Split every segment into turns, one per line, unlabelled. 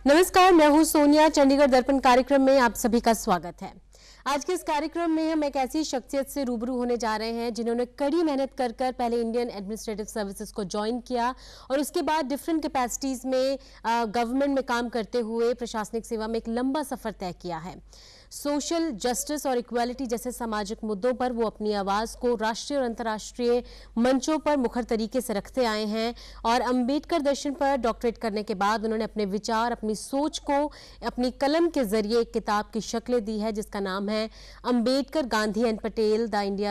नमस्कार, मैं हूं सोनिया। चंडीगढ़ दर्पण कार्यक्रम में आप सभी का स्वागत है। आज के इस कार्यक्रम में हम एक ऐसी शख्सियत से रूबरू होने जा रहे हैं जिन्होंने कड़ी मेहनत कर पहले इंडियन एडमिनिस्ट्रेटिव सर्विसेज को ज्वाइन किया और उसके बाद डिफरेंट कैपेसिटीज में गवर्नमेंट में काम करते हुए प्रशासनिक सेवा में एक लंबा सफर तय किया है। सोशल जस्टिस और इक्वालिटी जैसे सामाजिक मुद्दों पर वो अपनी आवाज़ को राष्ट्रीय और अंतर्राष्ट्रीय मंचों पर मुखर तरीके से रखते आए हैं और अंबेडकर दर्शन पर डॉक्टरेट करने के बाद उन्होंने अपने विचार, अपनी सोच को अपनी कलम के जरिए एक किताब की शक्ल दी है जिसका नाम है Ambedkar, Gandhi and Patel,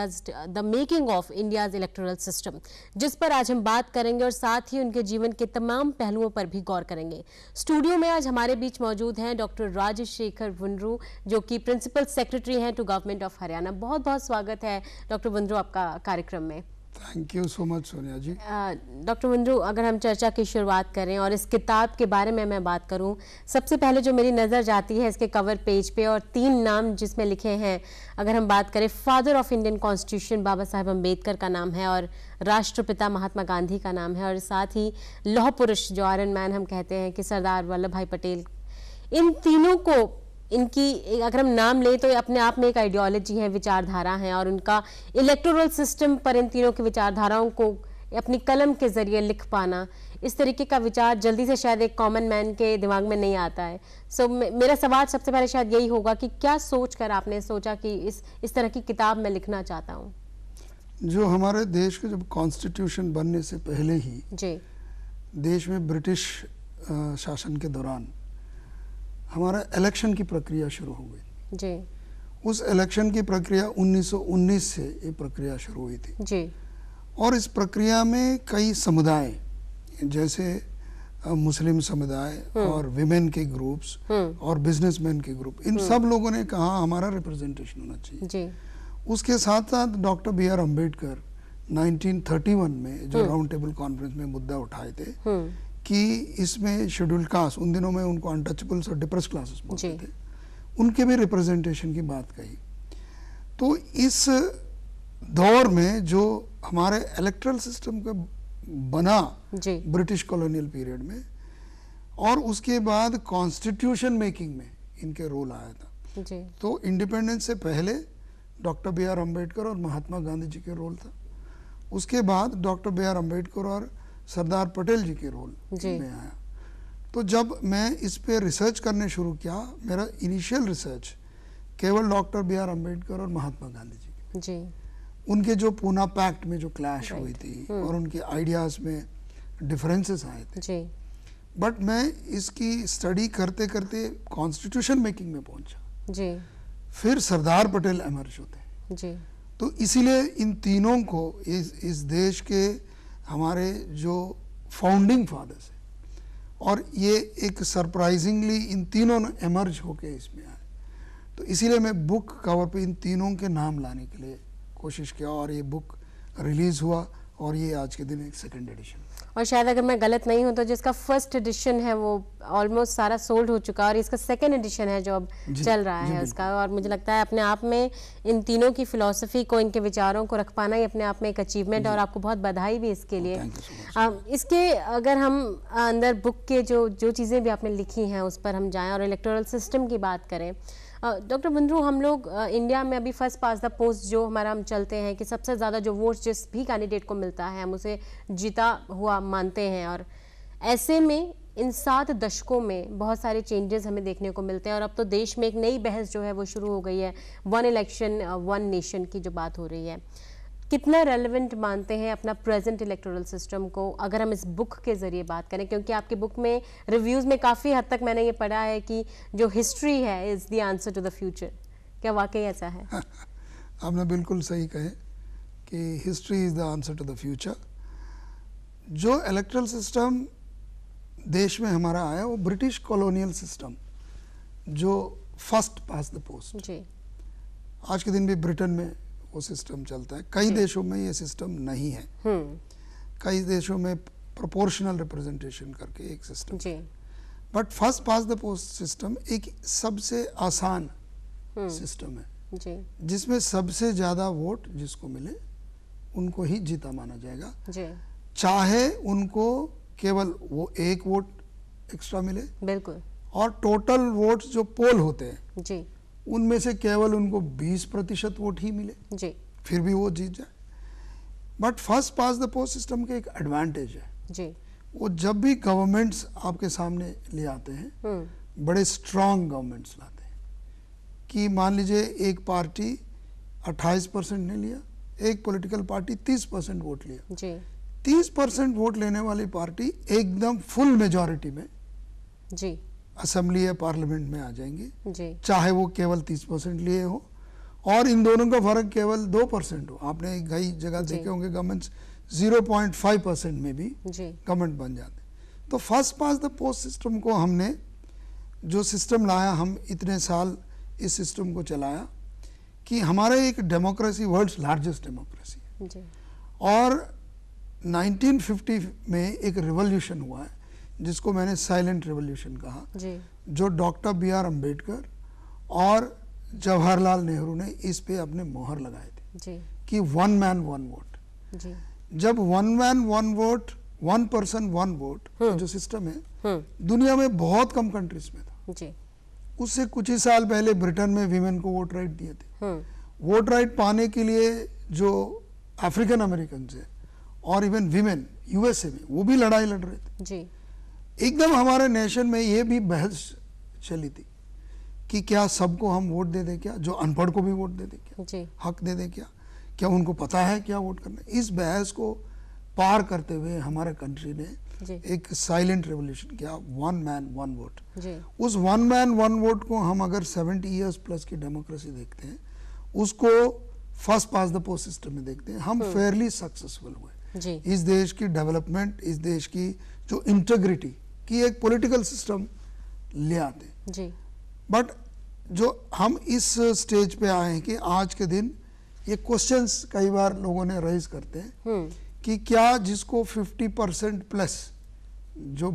the making of India's electoral system, जिस पर आज हम बात करेंगे और साथ ही उनके जीवन के तमाम पहलुओं पर भी गौर करेंगे। स्टूडियो में आज हमारे बीच मौजूद हैं डॉक्टर राजशेखर वुनरू, जो कि प्रिंसिपल सेक्रेटरी हैं टू गवर्नमेंट ऑफ हरियाणा। बहुत बहुत स्वागत है डॉक्टर वुनरू आपका कार्यक्रम में।
Thank you so much Sonia ji.
Doctor Vundru, अगर हम चर्चा की शुरुआत करें और इस किताब के बारे में मैं बात करूं, सबसे पहले जो मेरी नज़र जाती है इसके कवर पेज पे और 3 नाम जिसमें लिखे हैं। अगर हम बात करें, father of Indian constitution Baba Saheb Ambedkar का नाम है और राष्ट्रपिता महात्मा गांधी का नाम है और साथ ही लौह पुरुष जो आयरन मैन हम कहते हैं कि सरदार वल्लभ भाई पटेल। इन तीनों को, इनकी अगर हम नाम लें तो अपने आप में एक आइडियोलॉजी है, विचारधारा है और उनका इलेक्टोरल सिस्टम पर इन तीनों की विचारधाराओं को अपनी कलम के जरिए लिख पाना, इस तरीके का विचार जल्दी से शायद एक कॉमन मैन के दिमाग में नहीं आता है। मेरा सवाल सबसे पहले शायद यही होगा कि क्या सोचकर आपने सोचा कि इस तरह की किताब मैं लिखना चाहता हूँ?
जो हमारे देश के जब कॉन्स्टिट्यूशन बनने से पहले ही
जी
देश में ब्रिटिश शासन के दौरान हमारा इलेक्शन की प्रक्रिया शुरू हो गई जी। उस इलेक्शन की प्रक्रिया 1919 से ये प्रक्रिया शुरू हुई थी जी। और इस प्रक्रिया में कई समुदाय, जैसे मुस्लिम समुदाय और विमेन के ग्रुप्स और बिजनेसमैन के ग्रुप, इन सब लोगों ने कहा हमारा रिप्रेजेंटेशन होना चाहिए जी। उसके साथ साथ डॉक्टर B.R. अम्बेडकर 1931 में जो राउंड टेबल कॉन्फ्रेंस में मुद्दा उठाए थे कि इसमें शेड्यूल्ड कास्ट, उन दिनों में उनको अनटचेबल्स और डिप्रेस क्लासेस बोलते थे, उनके भी रिप्रेजेंटेशन की बात कही। तो इस दौर में जो हमारे इलेक्टोरल सिस्टम का बना ब्रिटिश कॉलोनियल पीरियड में और उसके बाद कॉन्स्टिट्यूशन मेकिंग में इनके रोल आया था जी। तो इंडिपेंडेंस से पहले डॉक्टर B.R. अम्बेडकर और महात्मा गांधी जी के रोल था, उसके बाद डॉक्टर B.R. अम्बेडकर और सरदार पटेल जी के रोल में आया। तो जब मैं इस पे रिसर्च करने शुरू किया, मेरा इनिशियल रिसर्च केवल डॉक्टर B.R. अम्बेडकर और महात्मा गांधी जी, उनके जो पूना पैक्ट में जो क्लैश हुई थी और उनके आइडियाज में डिफरेंसेस आए थे। बट मैं इसकी स्टडी करते करते कॉन्स्टिट्यूशन मेकिंग में पहुंचा जी। फिर सरदार पटेल एमर्ज होते जी। तो इसीलिए इन तीनों को इस देश के हमारे जो फाउंडिंग फादर्स हैं और ये एक सरप्राइजिंगली इन तीनों ने एमर्ज होके इसमें आए, तो इसीलिए मैं बुक कवर पे इन तीनों के नाम लाने के लिए कोशिश किया और ये बुक रिलीज हुआ और ये आज के दिन एक सेकंड एडिशन।
और शायद अगर मैं गलत नहीं हूं तो जिसका फर्स्ट एडिशन है वो ऑलमोस्ट सारा सोल्ड हो चुका है और इसका सेकंड एडिशन है जो अब चल रहा है उसका। और मुझे लगता है अपने आप में इन तीनों की फिलॉसफी को, इनके विचारों को रख पाना ही अपने आप में एक अचीवमेंट है और आपको बहुत बधाई भी इसके लिए। इसके अगर हम अंदर बुक के जो चीज़ें भी आपने लिखी हैं उस पर हम जाएँ और इलेक्टोरल सिस्टम की बात करें, डॉक्टर वुनरू, हम लोग इंडिया में अभी फर्स्ट पास द पोस्ट जो हमारा हम चलते हैं कि सबसे ज़्यादा जो वोट जिस भी कैंडिडेट को मिलता है हम उसे जीता हुआ मानते हैं और ऐसे में इन 7 दशकों में बहुत सारे चेंजेस हमें देखने को मिलते हैं और अब तो देश में एक नई बहस जो है वो शुरू हो गई है, 1 इलेक्शन 1 नेशन की जो बात हो रही है। कितना रेलेवेंट मानते हैं अपना प्रेजेंट इलेक्टोरल सिस्टम को अगर हम इस बुक के ज़रिए बात करें, क्योंकि आपकी बुक में रिव्यूज़ में काफ़ी हद तक मैंने ये पढ़ा है कि जो हिस्ट्री है is the answer to the future. क्या वाकई ऐसा है?
आपने बिल्कुल सही कहे कि history is the answer to the future. जो इलेक्टोरल सिस्टम देश में हमारा आया वो ब्रिटिश कॉलोनियल सिस्टम, जो फर्स्ट पास द पोस्ट जी। आज के दिन भी ब्रिटेन में वो सिस्टम चलता है, कई देशों में ये सिस्टम नहीं है, कई देशों में प्रोपोर्शनल रिप्रेजेंटेशन करके एक सिस्टम जी। But first past the post system एक सबसे आसान सिस्टम है जी, जिसमें सबसे ज़्यादा वोट जिसको मिले उनको ही जीता माना जाएगा जी। चाहे उनको केवल वो 1 वोट एक्स्ट्रा मिले
बिल्कुल
और टोटल वोट्स जो पोल होते हैं
जी,
उनमें से केवल उनको 20% वोट ही मिले
जी,
फिर भी वो जीत जाए। But first past the post system के एक एडवांटेज है
जी,
वो जब भी गवर्नमेंट्स आपके सामने ले आते हैं बड़े स्ट्रांग गवर्नमेंट्स लाते हैं कि मान लीजिए एक पार्टी 28% ने लिया, एक पॉलिटिकल पार्टी 30% वोट लिया
जी,
30% वोट लेने वाली पार्टी एकदम फुल मेजॉरिटी में
जी,
असेंबली या पार्लियामेंट में आ जाएंगी,
जी,
चाहे वो केवल 30% लिए हो और इन दोनों का फर्क केवल 2% हो। आपने कई जगह देखे होंगे गवर्नमेंट 0.5% में भी गवर्नमेंट बन जाते। तो first past the post system को हमने जो सिस्टम लाया, हम इतने साल इस सिस्टम को चलाया कि हमारा एक डेमोक्रेसी वर्ल्ड्स लार्जेस्ट डेमोक्रेसी है और 1950 में एक रिवॉल्यूशन हुआ है जिसको मैंने साइलेंट रिवॉल्यूशन कहा जी। जो डॉक्टर बी.आर. अम्बेडकर और जवाहरलाल नेहरू ने इस पे अपने मोहर लगाए थे जी। कि 1 मैन 1 वोट। जब 1 मैन 1 वोट 1 पर्सन 1 वोट जो सिस्टम है दुनिया में बहुत कम कंट्रीज में था जी। उससे कुछ ही साल पहले ब्रिटेन में वीमेन को वोट राइट दिए थे। वोट राइट पाने के लिए जो अफ्रीकन अमेरिकन है और इवन वीमेन यूएसए में वो भी लड़ाई लड़ रहे थे जी। एकदम हमारे नेशन में ये भी बहस चली थी कि क्या सबको हम वोट दे दें, क्या जो अनपढ़ को भी वोट दे दें, क्या जी। हक दे दें, क्या उनको पता है क्या वोट करना। इस बहस को पार करते हुए हमारे कंट्री ने एक साइलेंट रेवोल्यूशन किया, 1 मैन 1 वोट। उस 1 मैन 1 वोट को हम अगर 70 इयर्स प्लस की डेमोक्रेसी देखते हैं, उसको first past the post system में देखते हैं, हम फेयरली सक्सेसफुल हुए। इस देश की डेवलपमेंट, इस देश की जो इंटीग्रिटी की एक पॉलिटिकल सिस्टम ले आते जी। बट जो हम इस स्टेज पे आए हैं कि आज के दिन ये क्वेश्चंस कई बार लोगों ने रेज करते हैं कि क्या जिसको 50% प्लस जो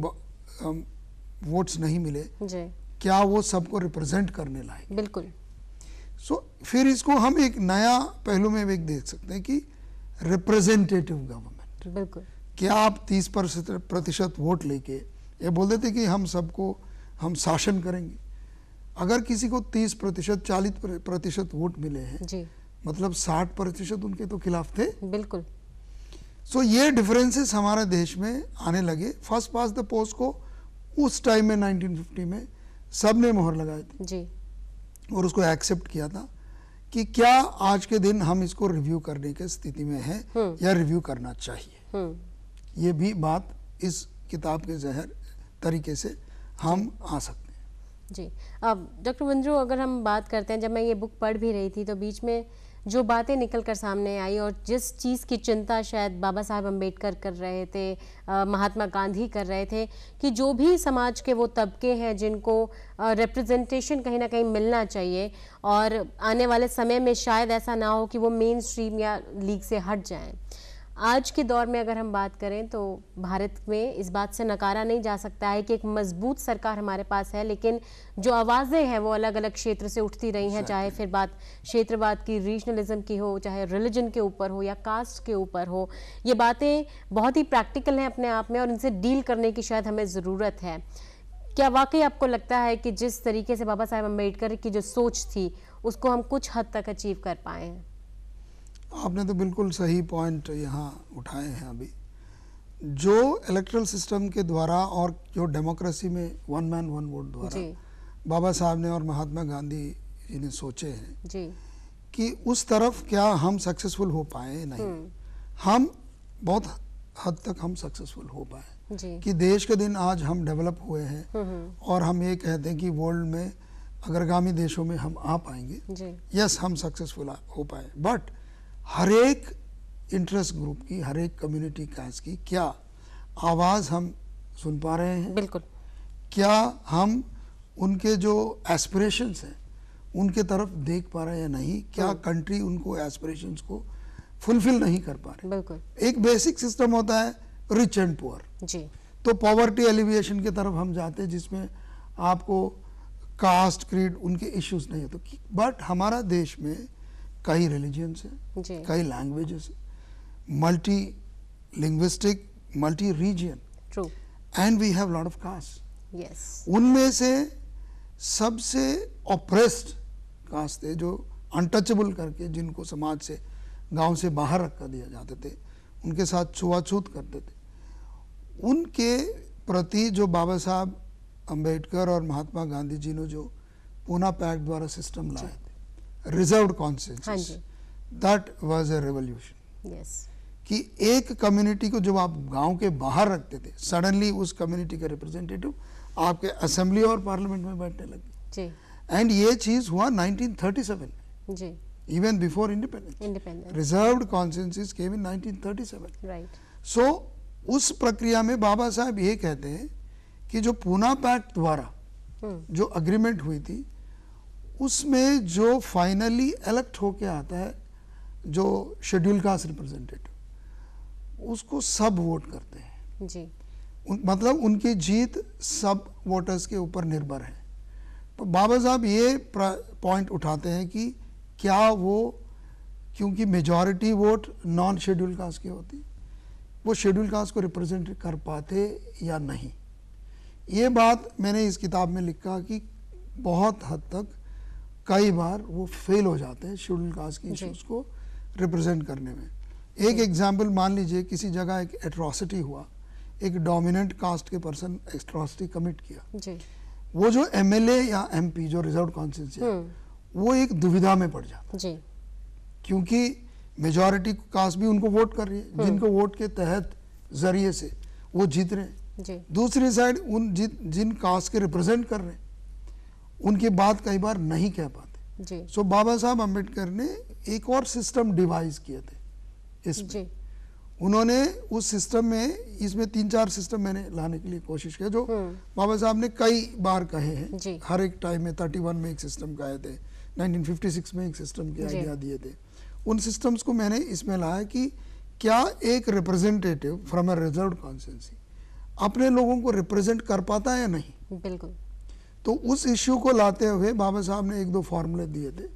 वोट्स नहीं मिले जी। क्या वो सबको रिप्रेजेंट करने लायक। बिल्कुल। फिर इसको हम एक नया पहलू में भी देख सकते हैं कि रिप्रेजेंटेटिव गवर्नमेंट। बिल्कुल। क्या आप 30% वोट लेके ये बोल देते कि हम सबको हम शासन करेंगे। अगर किसी को 30% 40% वोट मिले हैं जी। मतलब 60% उनके तो खिलाफ थे। बिल्कुल। ये डिफरेंसेस हमारे देश में आने लगे। फर्स्ट पास द पोस्ट को उस टाइम में 1950 में सब ने मोहर लगाई थी जी। और उसको एक्सेप्ट किया था कि क्या आज के दिन हम इसको रिव्यू करने की स्थिति में हैं या रिव्यू करना चाहिए। ये भी बात इस किताब के जहर तरीके से हम आ सकते हैं
जी। अब डॉक्टर वंद्रो, अगर हम बात करते हैं, जब मैं ये बुक पढ़ भी रही थी तो बीच में जो बातें निकल कर सामने आई और जिस चीज़ की चिंता शायद बाबा साहब अम्बेडकर कर रहे थे, महात्मा गांधी कर रहे थे कि जो भी समाज के वो तबके हैं जिनको रिप्रेजेंटेशन कहीं ना कहीं मिलना चाहिए और आने वाले समय में शायद ऐसा ना हो कि वो मेन स्ट्रीम या लीग से हट जाएं। आज के दौर में अगर हम बात करें तो भारत में इस बात से नकारा नहीं जा सकता है कि एक मजबूत सरकार हमारे पास है, लेकिन जो आवाज़ें हैं वो अलग अलग क्षेत्र से उठती रही हैं, चाहे फिर बात क्षेत्रवाद की, रीजनलिज्म की हो, चाहे रिलीजन के ऊपर हो या कास्ट के ऊपर हो। ये बातें बहुत ही प्रैक्टिकल हैं अपने आप में और इनसे डील करने की शायद हमें ज़रूरत है। क्या वाकई आपको लगता है कि जिस तरीके से बाबा साहब अम्बेडकर की जो सोच थी उसको हम कुछ हद तक अचीव कर पाए हैं?
आपने तो बिल्कुल सही पॉइंट यहाँ उठाए हैं। अभी जो इलेक्ट्रल सिस्टम के द्वारा और जो डेमोक्रेसी में 1 मैन 1 वोट द्वारा बाबा साहब ने और महात्मा गांधी जी ने सोचे हैं जी। कि उस तरफ क्या हम सक्सेसफुल हो पाए? नहीं, हम बहुत हद तक हम सक्सेसफुल हो पाए कि देश के दिन आज हम डेवलप हुए हैं और हम ये कहते हैं कि वर्ल्ड में अग्रगामी देशों में हम आ पाएंगे। यस, हम सक्सेसफुल हो पाए। बट हर एक इंटरेस्ट ग्रुप की, हर एक कम्युनिटी कास्ट की क्या आवाज़ हम सुन पा रहे हैं? बिल्कुल। क्या हम उनके जो एस्पिरेशंस हैं उनके तरफ देख पा रहे हैं या नहीं? क्या कंट्री उनको एस्पिरेशंस को फुलफिल नहीं कर पा रहे? बिल्कुल। एक बेसिक सिस्टम होता है रिच एंड पुअर जी। तो पॉवर्टी एलिविएशन की तरफ हम जाते हैं जिसमें आपको कास्ट, क्रीड, उनके इश्यूज नहीं होते। बट हमारा देश में कई रिलीजियंस हैं, कई languages, multi linguistic, multi region, and we have lot of caste
yes.
उनमें से सबसे ऑप्रेस्ड कास्ट थे, जो अनटचेबल करके, जिनको समाज से, गांव से बाहर रखा दिया जाते थे, उनके साथ छुआछूत करते थे, उनके प्रति जो बाबा साहब अंबेडकर और महात्मा गांधी जी ने जो पूना पैक्ट द्वारा सिस्टम लाए थे, reserved consensus, that was a revolution. कि एक कम्युनिटी को जब आप गांव के बाहर रखते थे, सडनली उस कम्युनिटी के रिप्रेजेंटेटिव आपके असेंबली और पार्लियामेंट में बैठने लगे। एंड ये चीज हुआ 1937 में, जी, even before independence. Reserved consensus came in 1937, right. So उस प्रक्रिया में बाबा साहब ये कहते हैं कि जो पूना पैक्ट द्वारा जो अग्रीमेंट हुई थी, उसमें जो फाइनली इलेक्ट होके आता है जो शेड्यूल कास्ट रिप्रेजेंटेटिव, उसको सब वोट करते हैं, जी। मतलब उनकी जीत सब वोटर्स के ऊपर निर्भर है। तो बाबा साहब ये पॉइंट उठाते हैं कि क्या वो, क्योंकि majority vote non schedule caste की होती, वो शेड्यूल कास्ट को रिप्रेजेंट कर पाते या नहीं। ये बात मैंने इस किताब में लिखा कि बहुत हद तक कई बार वो फेल हो जाते हैं शेड्यूल कास्ट की इश्यूज को रिप्रेजेंट करने में। एक एग्जाम्पल मान लीजिए, किसी जगह एक एट्रॉसिटी हुआ, एक डोमिनेंट कास्ट के पर्सन एट्रॉसिटी कमिट किया, जी। वो जो एमएलए या एमपी जो रिजर्व कॉन्सेंस है, वो एक दुविधा में पड़ जाता, जी। क्योंकि मेजॉरिटी कास्ट भी उनको वोट कर रही है, जिनको वोट के तहत जरिए से वो जीत रहे हैं, जी। दूसरी साइड उन जिन कास्ट के रिप्रेजेंट कर रहे हैं, उनकी बात कई बार नहीं कह पाते, जी। सो बाबा साहब अम्बेडकर ने एक और सिस्टम डिवाइस किए थे इसमें। उन्होंने उस सिस्टम में, इसमें 3-4 सिस्टम मैंने लाने के लिए कोशिश किया, जो बाबा साहब ने कई बार कहे हैं, हर एक टाइम में 31 में एक सिस्टम कहे थे, 1956 में एक सिस्टम के आइडिया दिए थे। उन सिस्टम्स को मैंने इसमें लाया कि क्या एक representative from a reserved constituency अपने लोगों को रिप्रेजेंट कर पाता है या नहीं। बिल्कुल। तो उस इश्यू को लाते हुए बाबा साहब ने 1-2 फॉर्मूले दिए थे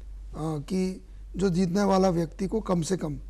कि जो जीतने वाला व्यक्ति को कम से कम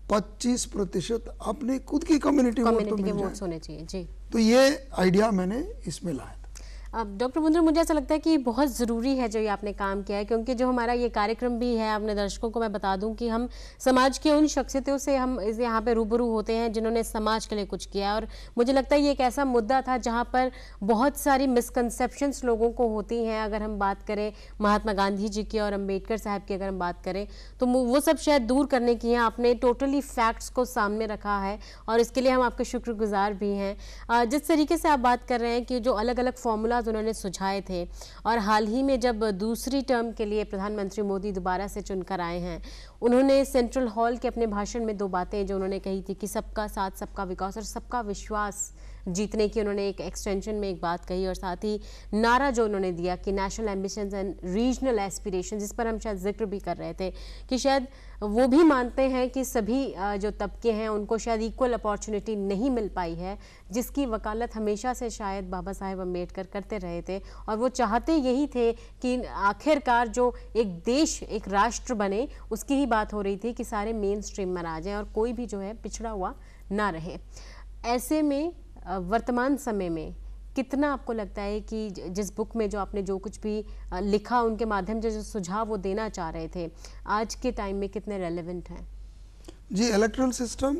25% अपने खुद की कम्युनिटी के वोट्स होने चाहिए, जी। तो ये आइडिया मैंने इसमें लाया।
अब डॉक्टर मुंदर, मुझे ऐसा लगता है कि बहुत ज़रूरी है जो ये आपने काम किया है, क्योंकि जो हमारा ये कार्यक्रम भी है, अपने दर्शकों को मैं बता दूं कि हम समाज के उन शख्सियतों से हम यहाँ पे रूबरू होते हैं जिन्होंने समाज के लिए कुछ किया, और मुझे लगता है ये एक ऐसा मुद्दा था जहाँ पर बहुत सारी मिसकंसेप्शंस लोगों को होती हैं। अगर हम बात करें महात्मा गांधी जी की और अम्बेडकर साहब की अगर हम बात करें, तो वो सब शायद दूर करने की है। आपने टोटली फैक्ट्स को सामने रखा है और इसके लिए हम आपके शुक्रगुजार भी हैं। जिस तरीके से आप बात कर रहे हैं कि जो अलग अलग फॉर्मूला उन्होंने सुझाए थे, और हाल ही में जब दूसरी टर्म के लिए प्रधानमंत्री मोदी दोबारा से चुनकर आए हैं, उन्होंने सेंट्रल हॉल के अपने भाषण में 2 बातें जो उन्होंने कही थी कि सबका साथ, सबका विकास और सबका विश्वास जीतने की उन्होंने एक एक्सटेंशन में एक बात कही, और साथ ही नारा जो उन्होंने दिया कि national ambitions and regional aspiration, जिस पर हम शायद जिक्र भी कर रहे थे कि शायद वो भी मानते हैं कि सभी जो तबके हैं उनको शायद इक्वल अपॉर्चुनिटी नहीं मिल पाई है, जिसकी वकालत हमेशा से शायद बाबा साहेब अम्बेडकर करते रहे थे। और वो चाहते यही थे कि आखिरकार जो एक देश, एक राष्ट्र बने, उसकी ही बात हो रही थी कि सारे मेन स्ट्रीम में आ जाएं और कोई भी जो है पिछड़ा हुआ ना रहे। ऐसे में वर्तमान समय में कितना आपको लगता है कि जिस बुक में जो आपने जो कुछ भी लिखा, उनके माध्यम से जो सुझाव वो देना चाह रहे थे, आज के टाइम में कितने रेलेवेंट हैं?
जी, इलेक्टोरल सिस्टम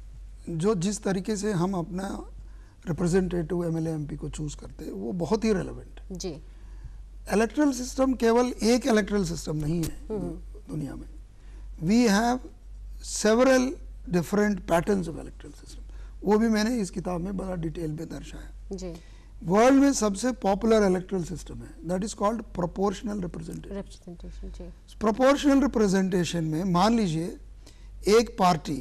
जो जिस तरीके से हम अपना रिप्रेजेंटेटिव एमएलए एमपी को चूज करते हैं, वो बहुत ही रेलेवेंट है, जी। इलेक्टोरल सिस्टम केवल एक इलेक्टोरल सिस्टम नहीं है दुनिया में। We have several different patterns of electoral system, वो भी मैंने इस किताब में बड़ा डिटेल में दर्शाया, जी। वर्ल्ड में सबसे पॉपुलर इलेक्टोरल सिस्टम है, that is called proportional representation. Proportional representation में मान लीजिए एक पार्टी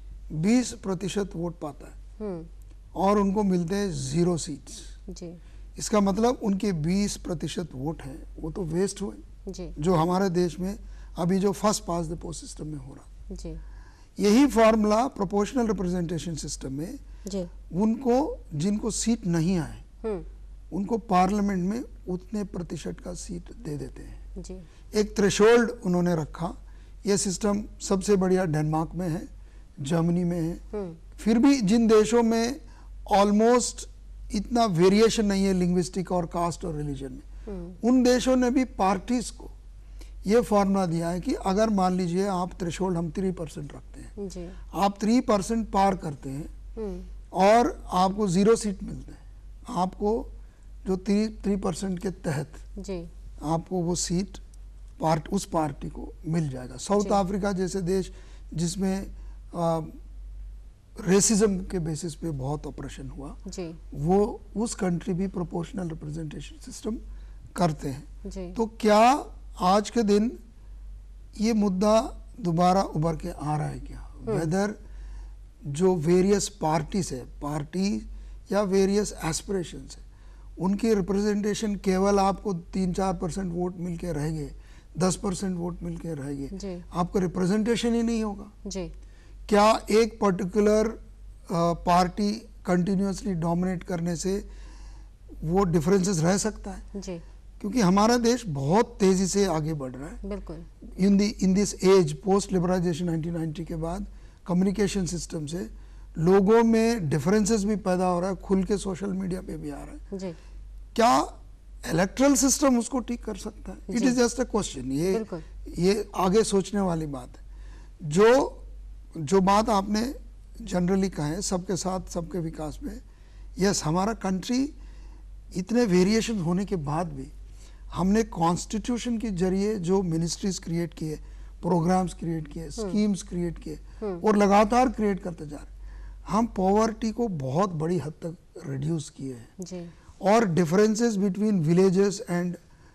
20% वोट पाता है और उनको मिलते हैं 0 सीट्स, जी। इसका मतलब उनके 20% वोट है वो तो वेस्ट हुए, जी। जो हमारे देश में अभी जो first past the post system में हो रहा, जी। यही फॉर्मूला प्रोपोर्शनल रिप्रेजेंटेशन सिस्टम में, जी। उनको जिनको सीट नहीं आए उनको पार्लियामेंट में उतने प्रतिशत का सीट दे देते हैं, जी। एक थ्रेशोल्ड उन्होंने रखा। यह सिस्टम सबसे बढ़िया डेनमार्क में है, जर्मनी में है। फिर भी जिन देशों में ऑलमोस्ट इतना वेरिएशन नहीं है लिंग्विस्टिक और कास्ट और रिलीजन में। उन देशों ने भी पार्टीज को ये फॉर्मूला दिया है कि अगर मान लीजिए आप थ्रेशोल्ड हम 3% रखते हैं
जी।
आप 3% पार करते हैं और आपको 0 सीट मिलते हैं, आपको जो 3% के तहत
जी
आपको वो सीट उस पार्टी को मिल जाएगा। साउथ अफ्रीका जैसे देश जिसमें रेसिज्म के बेसिस पे बहुत ऑपरेशन हुआ
जी।
वो उस कंट्री भी प्रोपोर्शनल रिप्रेजेंटेशन सिस्टम करते हैं
जी।
तो क्या आज के दिन ये मुद्दा दोबारा उभर के आ रहा है क्या, वेदर जो वेरियस पार्टीज है, पार्टी या वेरियस एस्पिरेशंस है, उनकी रिप्रेजेंटेशन केवल आपको 3-4% वोट मिलके रहेंगे, 10% वोट मिलके रहेंगे, आपको रिप्रेजेंटेशन ही नहीं होगा
जी।
क्या एक पर्टिकुलर पार्टी कंटिन्यूअसली डोमिनेट करने से वो डिफरेंसेस रह सकता है
जी।
क्योंकि हमारा देश बहुत तेजी से आगे बढ़ रहा है।
बिल्कुल।
In this age post liberalization 1990 के बाद कम्युनिकेशन सिस्टम से लोगों में डिफरेंसेस भी पैदा हो रहा है, खुल के सोशल मीडिया पे भी आ रहा है
जी।
क्या इलेक्ट्रल सिस्टम उसको ठीक कर सकता है? It is just a question, ये आगे सोचने वाली बात है। जो बात आपने जनरली कहा है सबके साथ सबके विकास में, यस हमारा कंट्री इतने वेरिएशन होने के बाद भी हमने कॉन्स्टिट्यूशन के जरिए जो मिनिस्ट्रीज क्रिएट किए, प्रोग्राम्स क्रिएट किए, स्कीम्स क्रिएट किए और लगातार क्रिएट करते जा रहे हैं, हम पॉवर्टी को बहुत बड़ी हद तक रिड्यूस किए हैं और differences between villages and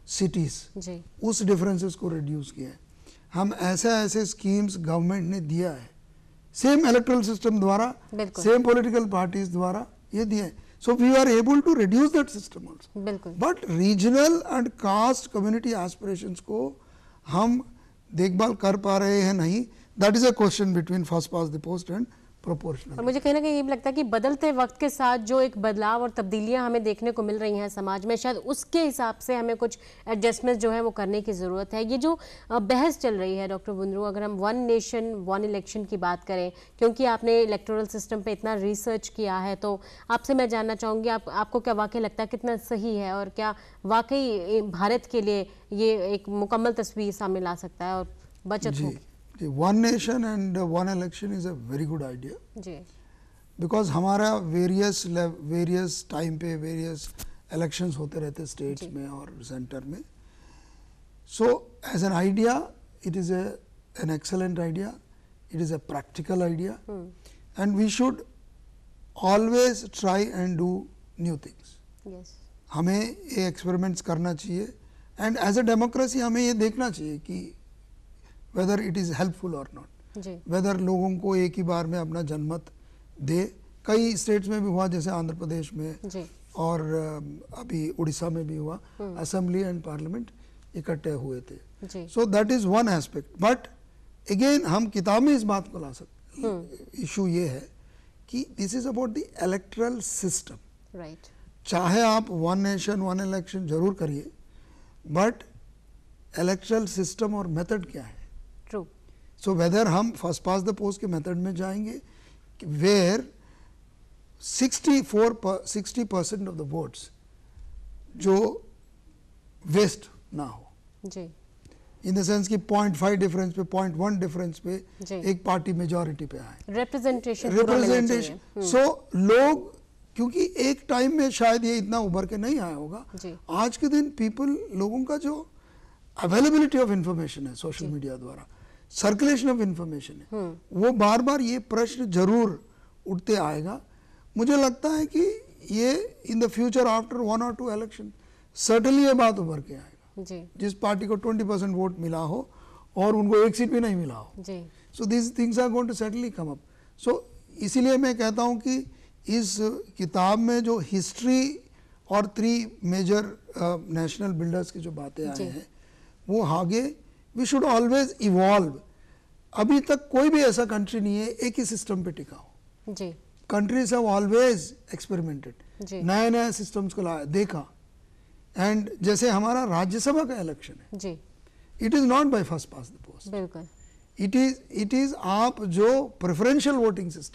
cities उस डिफरेंसेस को रिड्यूस किया है। हम ऐसे स्कीम्स गवर्नमेंट ने दिया है सेम इलेक्ट्रल सिस्टम द्वारा, सेम पॉलिटिकल पार्टीज द्वारा ये दिया है। So we are able to reduce that system also. But regional and caste community aspirations को हम देखभाल कर पा रहे हैं नहीं, that is a question between first past the post and proportional.
और मुझे कहीं ना कहीं ये भी लगता है कि बदलते वक्त के साथ जो एक बदलाव और तब्दीलियां हमें देखने को मिल रही हैं समाज में, शायद उसके हिसाब से हमें कुछ एडजस्टमेंट जो है वो करने की ज़रूरत है। ये जो बहस चल रही है डॉक्टर बुंद्रू, अगर हम 1 नेशन 1 इलेक्शन की बात करें, क्योंकि आपने इलेक्टोरल सिस्टम पे इतना रिसर्च किया है, तो आपसे मैं जानना चाहूँगी आपको क्या वाकई लगता है कितना सही है और क्या वाकई भारत के लिए ये एक मुकम्मल तस्वीर सामने ला सकता है और बचत होगी?
One nation and one election is a very good idea because हमारा वेरियस टाइम पे वेरियस इलेक्शंस होते रहते स्टेट्स में और सेंटर में। So as an idea it is an excellent idea, it is a practical idea and we should always try and do new things. हमें ये experiments करना चाहिए एंड एज अ डेमोक्रेसी हमें ये देखना चाहिए कि वेदर इट इज़ हेल्पफुल और नॉट, वेदर लोगों को एक ही बार में अपना जनमत दे। कई स्टेट्स में भी हुआ, जैसे आंध्र प्रदेश में और अभी उड़ीसा में भी हुआ, असेंबली एंड पार्लियामेंट इकट्ठे हुए थे। So that is one aspect. But again हम किताब में इस बात को ला सकते, इशू ये है कि this is about the electoral system. चाहे आप 1 नेशन 1 इलेक्शन जरूर करिए, बट इलेक्टरल सिस्टम और मेथड क्या है। सो वेदर हम फर्स्ट पास द पोस्ट के मेथड में जाएंगे वेयर 60% ऑफ द वोट्स जो वेस्ट ना हो, इन द सेंस कि 0.5 डिफरेंस पे 0.1 डिफरेंस पे एक पार्टी मेजॉरिटी पे आए, रिप्रेजेंटेशन। सो लोग, क्योंकि एक टाइम में शायद ये इतना उभर के नहीं आया होगा, आज के दिन लोगों का जो अवेलेबिलिटी ऑफ इंफॉर्मेशन है सोशल मीडिया द्वारा, सर्कुलेशन ऑफ इंफॉर्मेशन है, वो बार बार ये प्रश्न जरूर उठते आएगा। मुझे लगता है कि ये in the future after 1 or 2 election certainly ये बात उभर के आएगा। जिस पार्टी को 20% वोट मिला हो और उनको एक सीट भी नहीं मिला हो, so this things are going to certainly come up. So इसीलिए मैं कहता हूँ कि इस किताब में जो हिस्ट्री और 3 मेजर नेशनल बिल्डर्स की जो बातें आई हैं, वो आगे वी शुड ऑलवेज इवॉल्व। अभी तक कोई भी ऐसा कंट्री नहीं है एक ही सिस्टम पे टिका हो। कंट्रीज हैव ऑलवेज एक्सपेरिमेंटेड, नए नए सिस्टम्स को लाया, देखा। एंड जैसे हमारा राज्यसभा का इलेक्शन है, it is not by first past the post, it is आप जो प्रेफरेंशियल वोटिंग सिस्टम है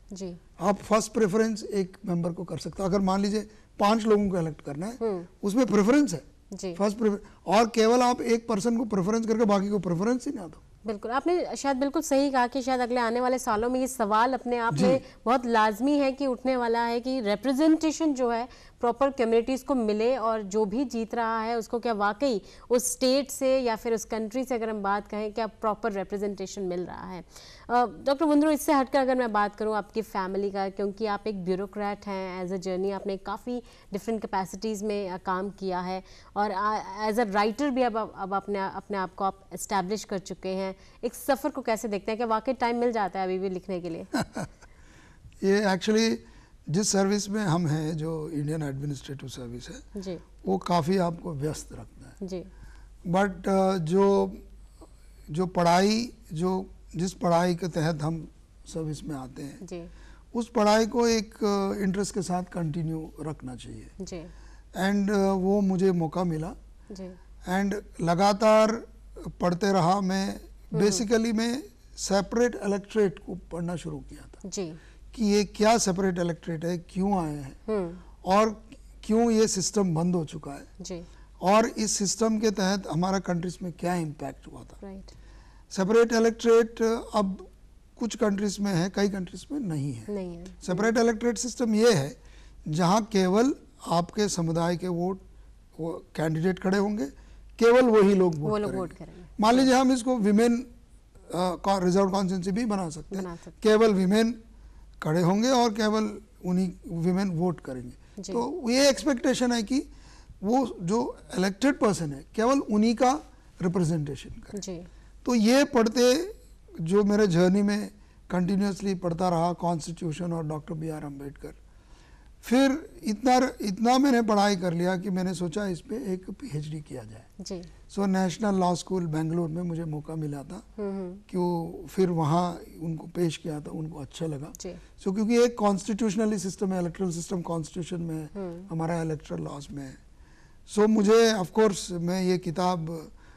जी, आप फर्स्ट प्रेफरेंस एक मेंबर को कर सकते हो। अगर मान लीजिए 5 लोगों को इलेक्ट करना है, उसमें प्रेफरेंस है फर्स्ट प्रेफरेंस, और केवल आप एक पर्सन को प्रेफरेंस करके बाकी को प्रेफरेंस ही ना दो।
बिल्कुल, आपने शायद बिल्कुल सही कहा कि शायद अगले आने वाले सालों में ये सवाल अपने आप में बहुत लाजमी है कि उठने वाला है कि रिप्रेजेंटेशन जो है प्रॉपर कम्युनिटीज़ को मिले, और जो भी जीत रहा है उसको क्या वाकई उस स्टेट से या फिर उस कंट्री से अगर हम बात कहें क्या प्रॉपर रिप्रेजेंटेशन मिल रहा है। डॉक्टर मुंद्रो, इससे हटकर अगर मैं बात करूं आपकी फैमिली का, क्योंकि आप एक ब्यूरोक्रेट हैं, एज अ जर्नी आपने काफ़ी डिफरेंट कैपेसिटीज़ में काम किया है, और एज अ राइटर भी अब अपने आप को आप इस्टेब्लिश कर चुके हैं। एक सफ़र को कैसे देखते हैं कि वाकई टाइम मिल जाता है अभी भी लिखने के लिए?
ये एक्चुअली जिस सर्विस में हम हैं, जो इंडियन एडमिनिस्ट्रेटिव सर्विस है जी, वो काफ़ी आपको व्यस्त रखता है जी। बट जो पढ़ाई, जिस पढ़ाई के तहत हम सर्विस में आते हैं जी, उस पढ़ाई को एक इंटरेस्ट के साथ कंटिन्यू रखना चाहिए जी। एंड वो मुझे मौका मिला जी, एंड लगातार पढ़ते रहा। मैं बेसिकली मैं सेपरेट इलेक्ट्रेट को पढ़ना शुरू किया था जी, कि ये क्या सेपरेट इलेक्ट्रेट है, क्यों आए हैं, और क्यों ये सिस्टम बंद हो चुका है जी, और इस सिस्टम के तहत हमारा कंट्रीज में क्या इम्पैक्ट हुआ था। सेपरेट इलेक्ट्रेट अब कुछ कंट्रीज में है, कई कंट्रीज में नहीं है। सेपरेट इलेक्ट्रेट सिस्टम ये है जहाँ केवल आपके समुदाय के वोट, वो कैंडिडेट खड़े होंगे, केवल वही लोग वोट करेंगे। मान लीजिए हम इसको विमेन रिजर्व कॉन्स्टिट्यूंसी भी बना सकते हैं, केवल विमेन खड़े होंगे और केवल उन्हीं विमेन वोट करेंगे। तो ये एक्सपेक्टेशन है कि वो जो इलेक्टेड पर्सन है केवल उन्हीं का रिप्रेजेंटेशन करे। तो ये पढ़ते, जो मेरे जर्नी में कंटिन्यूसली पढ़ता रहा कॉन्स्टिट्यूशन और डॉक्टर B.R. अम्बेडकर, फिर इतना मैंने पढ़ाई कर लिया कि मैंने सोचा इस पे एक PhD किया जाए। So national law school Bengaluru में मुझे मौका मिला था कि फिर वहाँ उनको पेश किया था, उनको अच्छा लगा। सो क्योंकि एक कॉन्स्टिट्यूशनली सिस्टम है, इलेक्ट्रल सिस्टम कॉन्स्टिट्यूशन में है, हमारा इलेक्ट्रल लॉज में है। सो मुझे ऑफ कोर्स मैं ये किताब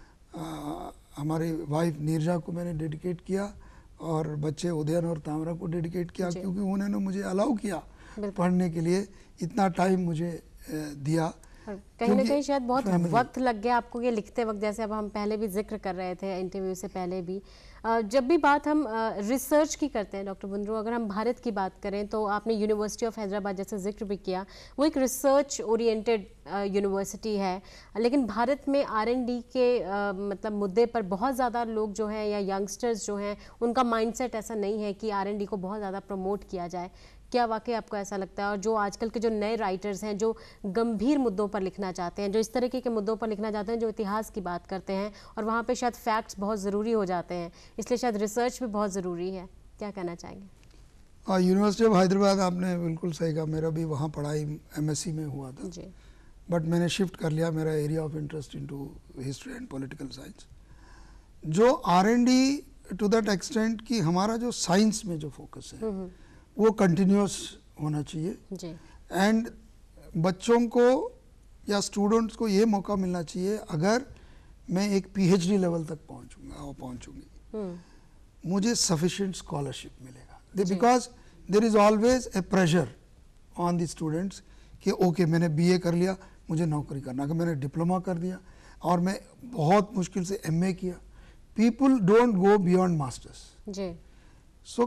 हमारी वाइफ नीरजा को मैंने डेडिकेट किया, और बच्चे उदयन और तामरा को डेडिकेट किया, क्योंकि उन्होंने मुझे अलाउ किया पढ़ने के लिए, इतना टाइम मुझे दिया।
कहीं ना कहीं शायद बहुत वक्त लग गया आपको ये लिखते वक्त, जैसे अब हम पहले भी जिक्र कर रहे थे इंटरव्यू से पहले भी। जब भी बात हम रिसर्च की करते हैं डॉक्टर मुंद्रो, अगर हम भारत की बात करें तो आपने यूनिवर्सिटी ऑफ हैदराबाद जैसे जिक्र भी किया, वो एक रिसर्च ओरिएंटेड यूनिवर्सिटी है, लेकिन भारत में R&D के मतलब मुद्दे पर बहुत ज़्यादा लोग जो हैं या यंगस्टर्स जो हैं उनका माइंडसेट ऐसा नहीं है कि R&D को बहुत ज़्यादा प्रमोट किया जाए। क्या वाकई आपको ऐसा लगता है? और जो आजकल के जो नए राइटर्स हैं जो गंभीर मुद्दों पर लिखना चाहते हैं, जो इस तरीके के मुद्दों पर लिखना चाहते हैं, जो इतिहास की बात करते हैं, और वहाँ पे शायद फैक्ट्स बहुत ज़रूरी हो जाते हैं, इसलिए शायद रिसर्च भी बहुत ज़रूरी है, क्या कहना चाहेंगे?
यूनिवर्सिटी ऑफ हैदराबाद, आपने बिल्कुल सही कहा, मेरा भी वहाँ पढ़ाई MSc में हुआ था जी, बट मैंने शिफ्ट कर लिया मेरा area of interest into history and political science. जो R&D टू दैट एक्सटेंट कि हमारा जो साइंस में जो फोकस है वो कंटिन्यूस होना चाहिए, एंड बच्चों को या स्टूडेंट्स को ये मौका मिलना चाहिए, अगर मैं एक PhD लेवल तक पहुंचूंगा और पहुंचूंगी, मुझे सफिशिएंट स्कॉलरशिप मिलेगा, because there is always a pressure on the students कि ओके मैंने BA कर लिया, मुझे नौकरी करना, अगर मैंने डिप्लोमा कर दिया और मैं बहुत मुश्किल से MA किया, people don't go beyond masters. So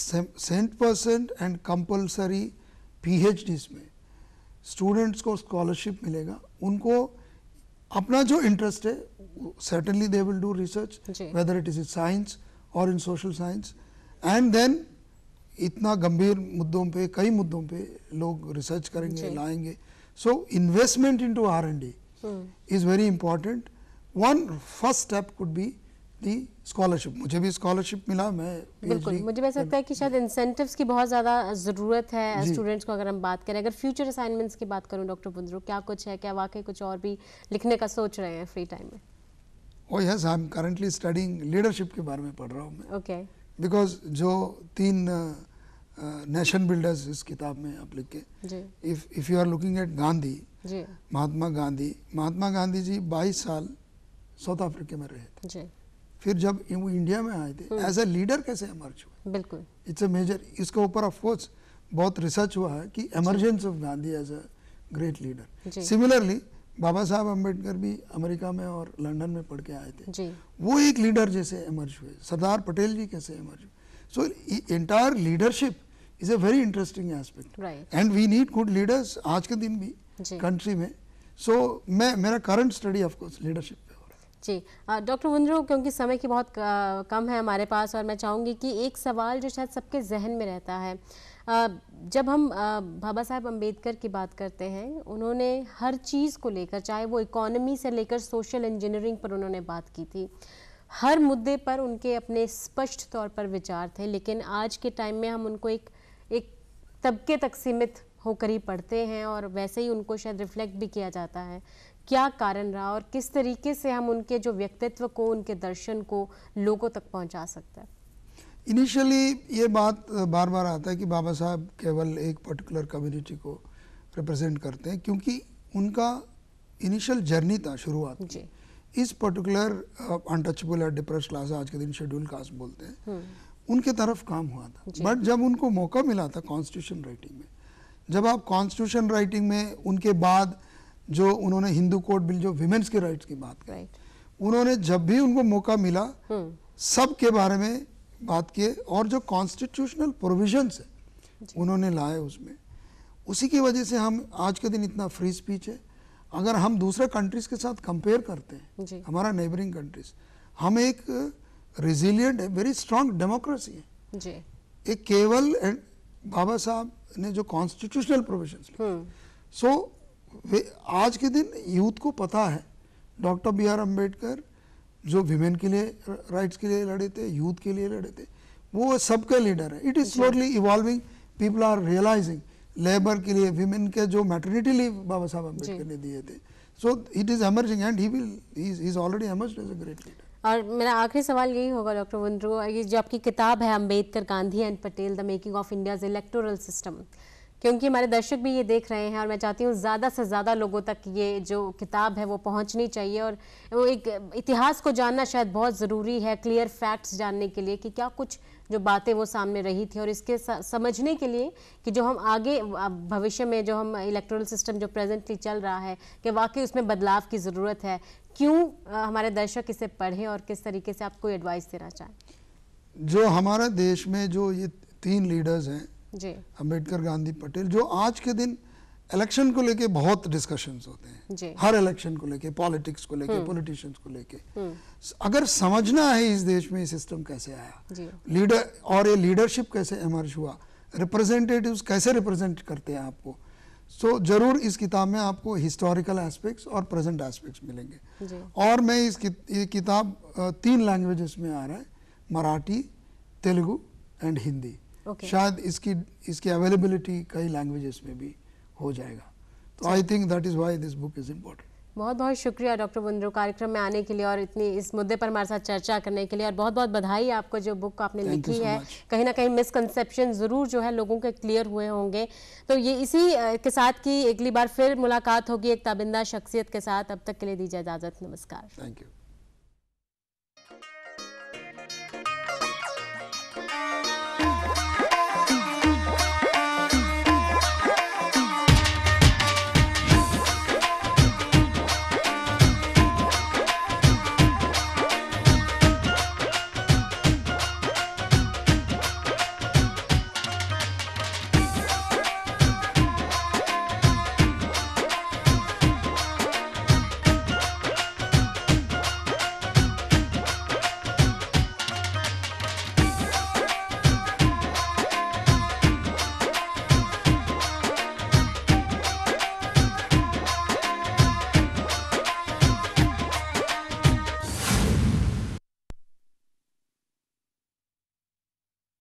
100% and compulsory PhDs में स्टूडेंट्स को स्कॉलरशिप मिलेगा, उनको अपना जो इंटरेस्ट है, certainly they will do research, whether it is in science और in social science, and then इतना गंभीर मुद्दों पे, कई मुद्दों पे लोग रिसर्च करेंगे, लाएंगे। So investment into R&D is very important. One first step could be scholarship. मुझे भी स्कॉलरशिप मिला, मैं
बिल्कुल, मुझे वैसे लगता है कि शायद इंसेंटिव्स की बहुत ज़्यादा ज़रूरत है स्टूडेंट्स को। अगर हम बात करें, अगर फ्यूचर असाइनमेंट्स की बात करूं डॉक्टर मुंद्रो, क्या कुछ है, क्या वाकई कुछ और भी लिखने का सोच रहे हैं फ्री टाइम में?
Oh yes, I am currently studying leadership के बारे में पढ़ रहा हूँ मैं। ओके, बिकॉज जो 3 नेशन बिल्डर्स इस किताब में आप लिख के, if you are looking at Gandhi, Mahatma Gandhi ji 22 साल साउथ अफ्रीका में रहे थे, फिर जब वो इंडिया में आए थे एज ए लीडर कैसे एमर्ज हुए,
बिल्कुल
इट्स अ मेजर, इसके ऊपर ऑफ कोर्स बहुत रिसर्च हुआ है कि emergence of Gandhi as a great leader. Similarly Baba Saheb Ambedkar भी अमेरिका में और लंदन में पढ़ के आए थे, वो एक लीडर जैसे एमर्ज हुए। सरदार पटेल जी कैसे एमर्ज हुए। So entire leadership is a very interesting aspect and we need good leaders आज के दिन भी कंट्री में। सो मेरा current study of course leadership पे हो रहा है।
जी डॉक्टर वुनरो, क्योंकि समय की बहुत कम है हमारे पास, और मैं चाहूँगी कि एक सवाल जो शायद सबके जहन में रहता है, जब हम बाबा साहब अम्बेडकर की बात करते हैं, उन्होंने हर चीज़ को लेकर, चाहे वो इकोनॉमी से लेकर सोशल इंजीनियरिंग पर उन्होंने बात की थी, हर मुद्दे पर उनके अपने स्पष्ट तौर पर विचार थे, लेकिन आज के टाइम में हम उनको एक तबके तक सीमित होकर ही पढ़ते हैं और वैसे ही उनको शायद रिफ्लेक्ट भी किया जाता है। क्या कारण रहा और किस तरीके से हम उनके जो व्यक्तित्व को, उनके दर्शन को लोगों तक पहुंचा सकते हैं?
इनिशियली ये बात बार बार आता है कि बाबा साहब केवल एक पर्टिकुलर कम्युनिटी को रिप्रेजेंट करते हैं, क्योंकि उनका इनिशियल जर्नी था, शुरुआत इस पर्टिकुलर अनटचेबल या डिप्रेस्ड क्लास, आज के दिन शेड्यूल कास्ट बोलते हैं, उनके तरफ काम हुआ था। बट जब उनको मौका मिला था कॉन्स्टिट्यूशन राइटिंग में, जब आप कॉन्स्टिट्यूशन राइटिंग में उनके बाद जो उन्होंने हिंदू कोड बिल, जो विमेंस के राइट्स की बात की, उन्होंने जब भी उनको मौका मिला सब के बारे में बात किए, और जो कॉन्स्टिट्यूशनल प्रोविजंस है उन्होंने लाए उसमें। उसी की वजह से हम आज के दिन इतना फ्री स्पीच है। अगर हम दूसरे कंट्रीज के साथ कंपेयर करते हैं, हमारा नेबरिंग कंट्रीज, हम एक रेजिलिएंट है, वेरी स्ट्रांग डेमोक्रेसी है। एक केवल बाबा साहब ने जो कॉन्स्टिट्यूशनल प्रोविजंस लिए, सो आज के दिन यूथ को पता है डॉक्टर बी आर अम्बेडकर जो विमेन के लिए राइट्स के लिए लड़े थे, यूथ के लिए लड़े थे, वो सबके लीडर है। It is slowly evolving, people are realising. Labour के लिए, विमेन के जो मैटरनिटी लीव बाबा साहब अम्बेडकर ने दिए थे, so it is emerging and he is already emerged as a great leader.
और मेरा आखिरी सवाल यही होगा डॉक्टर वुनरो, ये जो आपकी किताब है Ambedkar, Gandhi and Patel, the making of India's electoral system, क्योंकि हमारे दर्शक भी ये देख रहे हैं और मैं चाहती हूँ ज़्यादा से ज़्यादा लोगों तक ये जो किताब है वो पहुँचनी चाहिए, और वो एक इतिहास को जानना शायद बहुत ज़रूरी है, क्लियर फैक्ट्स जानने के लिए कि क्या कुछ जो बातें वो सामने रही थी, और इसके समझने के लिए कि जो हम आगे भविष्य में जो हम इलेक्टोरल सिस्टम जो प्रेजेंटली चल रहा है, कि वाकई उसमें बदलाव की ज़रूरत है। क्यों हमारे दर्शक इसे पढ़ें और किस तरीके से आप कोई एडवाइस देना चाहें?
जो हमारे देश में जो ये तीन लीडर्स हैं, अम्बेडकर, गांधी, पटेल, जो आज के दिन इलेक्शन को लेके बहुत डिस्कशंस होते हैं, हर इलेक्शन को लेके, पॉलिटिक्स को लेके, पॉलिटिशियंस को लेके, अगर समझना है इस देश में ये सिस्टम कैसे आया, लीडर और ये लीडरशिप कैसे इमर्ज हुआ, रिप्रेजेंटेटिव्स कैसे रिप्रेजेंट करते हैं आपको, सो जरूर इस किताब में आपको हिस्टोरिकल एस्पेक्ट्स और प्रेजेंट एस्पेक्ट्स मिलेंगे। और मैं ये किताब 3 लैंग्वेजेस में आ रहा है, मराठी, तेलुगु एंड हिंदी। शायद इसकी अवेलेबिलिटी कई लैंग्वेजेस में भी हो जाएगा। तो I think that is why this book is important.
बहुत बहुत शुक्रिया डॉक्टर वुनरो कार्यक्रम में आने के लिए और इतनी इस मुद्दे पर हमारे साथ चर्चा करने के लिए, और बहुत बहुत बधाई आपको जो बुक आपने लिखी है। कहीं ना कहीं मिसकंसेप्शन ज़रूर जो है लोगों के क्लियर हुए होंगे। तो ये इसी के साथ की अगली बार फिर मुलाकात होगी एक ताबिंदा शख्सियत के साथ। अब तक के लिए दीजिए इजाज़त, नमस्कार।
Thank you.